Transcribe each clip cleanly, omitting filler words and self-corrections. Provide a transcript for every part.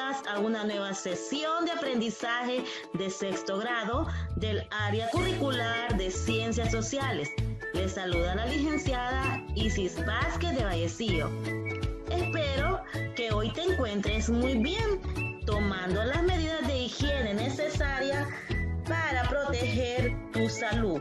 bienvenidas a una nueva sesión de aprendizaje de sexto grado del área curricular de Ciencias Sociales. Les saluda la licenciada Isis Vázquez de Vallecillo. Espero que hoy te encuentres muy bien, tomando las medidas de higiene necesarias para proteger tu salud.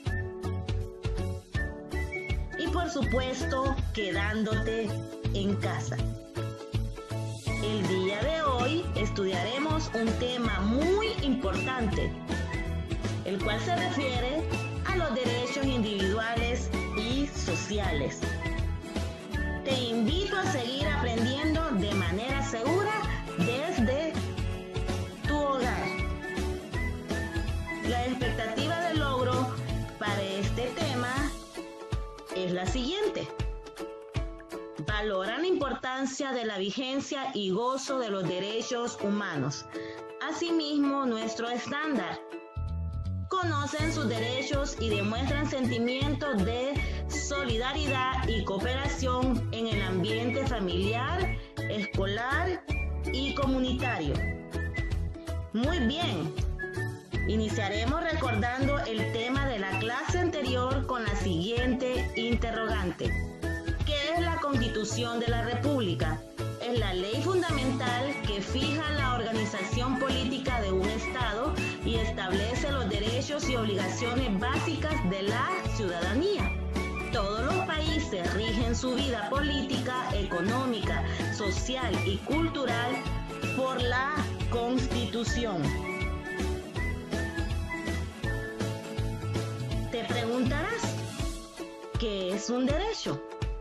Y por supuesto, quedándote en casa. El día de hoy estudiaremos un tema muy importante, el cual se refiere a los derechos individuales y sociales. Te invito a seguir aprendiendo de manera segura desde tu hogar. La expectativa de logro para este tema es la siguiente. Valoran la importancia de la vigencia y gozo de los derechos humanos. Asimismo, nuestro estándar. Conocen sus derechos y demuestran sentimientos de solidaridad y cooperación en el ambiente familiar, escolar y comunitario. Muy bien. Iniciaremos recordando el tema de la clase anterior con la siguiente interrogante. ¿Qué es la Constitución de la República? Es la ley fundamental que fija la organización política de un Estado y establece los derechos y obligaciones básicas de la ciudadanía. Todos los países rigen su vida política, económica, social y cultural por la Constitución. Te preguntarás, ¿qué es un derecho?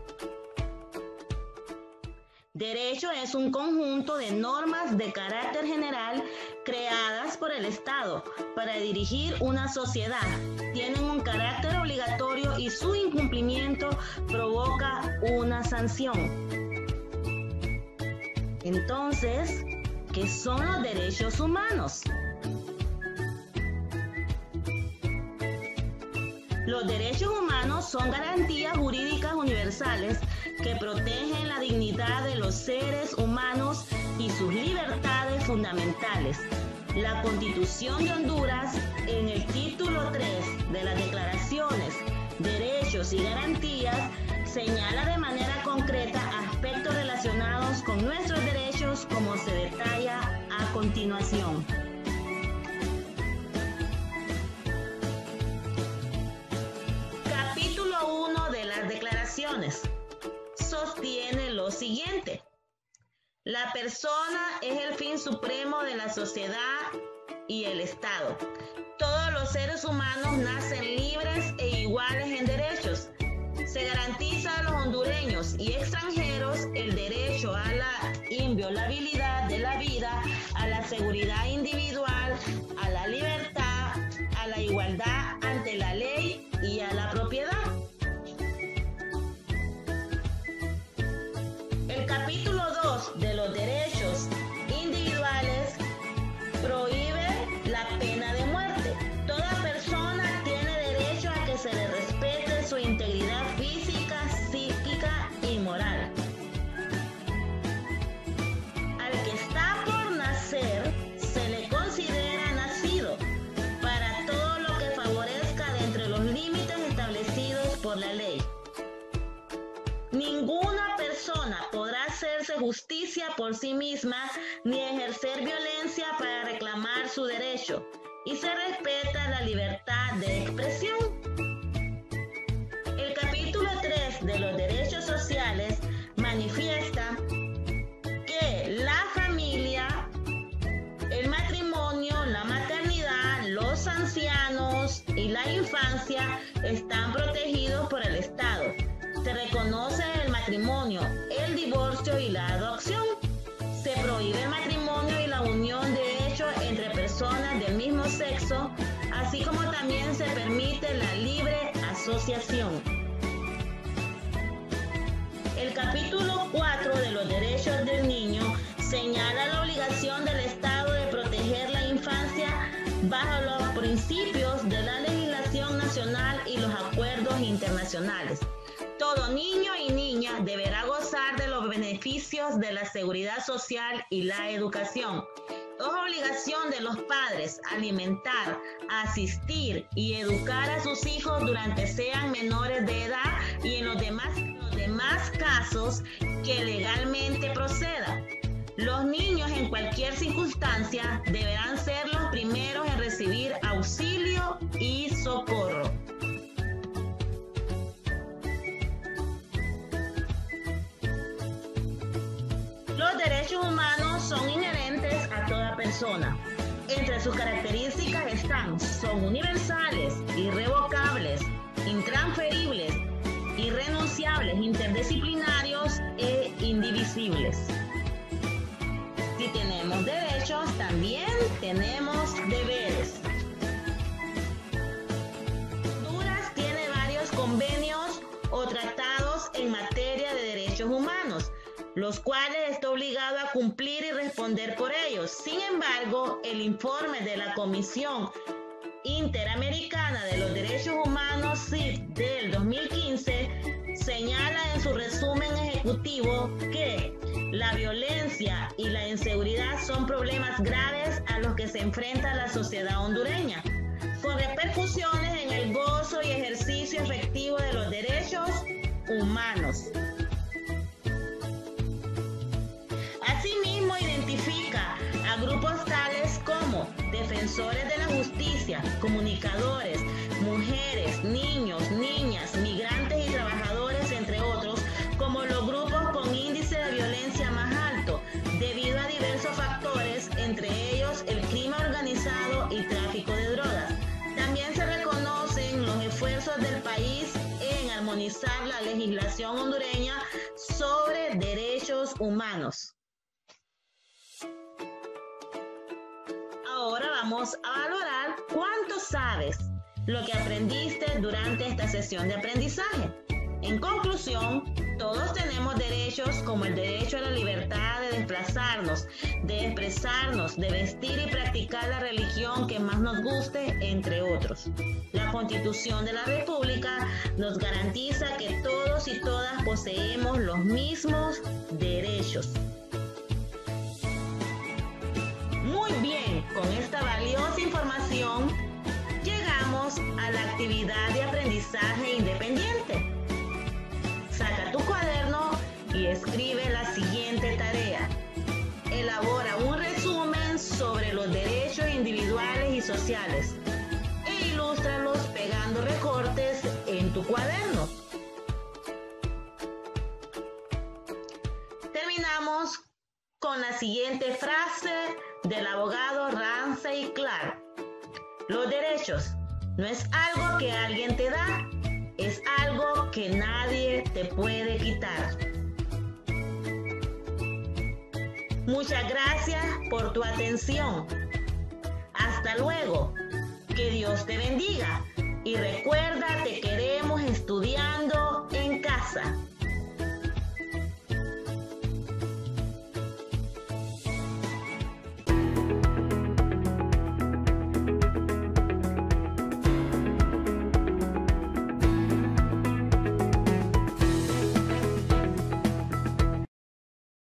Derecho es un conjunto de normas de carácter general creadas por el Estado para dirigir una sociedad. Tienen un carácter obligatorio y su incumplimiento provoca una sanción. Entonces, ¿qué son los derechos humanos? Los derechos humanos son garantías jurídicas universales que protegen la dignidad de los seres humanos y sus libertades fundamentales. La Constitución de Honduras, en el título 3 de las Declaraciones, Derechos y Garantías, señala de manera concreta aspectos relacionados con nuestros derechos, como se detalla a continuación. Capítulo 1 de las Declaraciones sostiene lo siguiente. La persona es el fin supremo de la sociedad y el Estado. Todos los seres humanos nacen libres e iguales en derechos. Se garantiza a los hondureños y extranjeros el derecho a la inviolabilidad de la vida, a la seguridad individual, a la libertad, a la igualdad ante la ley y a la propiedad. El capítulo 2 de los derechos individuales prohíbe la pena de muerte. Toda persona tiene derecho a que se le respete su integridad física, psíquica y moral. Al que está por nacer se le considera nacido para todo lo que favorezca dentro de los límites establecidos por la ley. Ninguna persona podrá hacerse justicia por sí misma ni ejercer violencia para reclamar su derecho, y se respeta la libertad de expresión. El capítulo 3 de los derechos sociales manifiesta que la familia, el matrimonio, la maternidad, los ancianos y la infancia están protegidos por el Estado. Se reconoce el matrimonio, el divorcio y la adopción. Se prohíbe el matrimonio y la unión de hecho entre personas del mismo sexo, así como también se permite la libre asociación. El capítulo 4 de los derechos del niño señala la obligación del Estado de proteger la infancia bajo los principios de la legislación nacional y los acuerdos internacionales. Todo niño y niña deberá gozar de los beneficios beneficios de la seguridad social y la educación. Es obligación de los padres alimentar, asistir y educar a sus hijos durante sean menores de edad y en los demás casos que legalmente proceda. Los niños en cualquier circunstancia deberán ser los primeros en recibir auxilio y socorro. Los derechos humanos son inherentes a toda persona. Entre sus características son universales, irrevocables, intransferibles, irrenunciables, interdisciplinarios e indivisibles. Si tenemos derechos, también tenemos deberes. Honduras tiene varios convenios o tratados en materia de derechos humanos, los cuales está obligado a cumplir y responder por ellos. Sin embargo, el informe de la Comisión Interamericana de los Derechos Humanos, CID, del 2015, señala en su resumen ejecutivo que la violencia y la inseguridad son problemas graves a los que se enfrenta la sociedad hondureña, con repercusiones en el gozo y ejercicio efectivo de los derechos humanos. Asimismo, identifica a grupos tales como defensores de la justicia, comunicadores, mujeres, niños, niñas, migrantes y trabajadores, entre otros, como los grupos con índice de violencia más alto, debido a diversos factores, entre ellos el crimen organizado y tráfico de drogas. También se reconocen los esfuerzos del país en armonizar la legislación hondureña sobre derechos humanos. Ahora vamos a valorar cuánto sabes, lo que aprendiste durante esta sesión de aprendizaje. En conclusión, todos tenemos derechos como el derecho a la libertad de desplazarnos, de expresarnos, de vestir y practicar la religión que más nos guste, entre otros. La Constitución de la República nos garantiza que todos y todas poseemos los mismos derechos. Muy bien, con esta valiosa información llegamos a la actividad de aprendizaje independiente. Saca tu cuaderno y escribe la siguiente tarea. Elabora un resumen sobre los derechos individuales y sociales e ilústralos pegando recortes en tu cuaderno. Terminamos con la siguiente frase del abogado Ramsey Clark. Los derechos no es algo que alguien te da, es algo que nadie te puede quitar. Muchas gracias por tu atención. Hasta luego. Que Dios te bendiga. Y recuerda, te queremos estudiando en casa.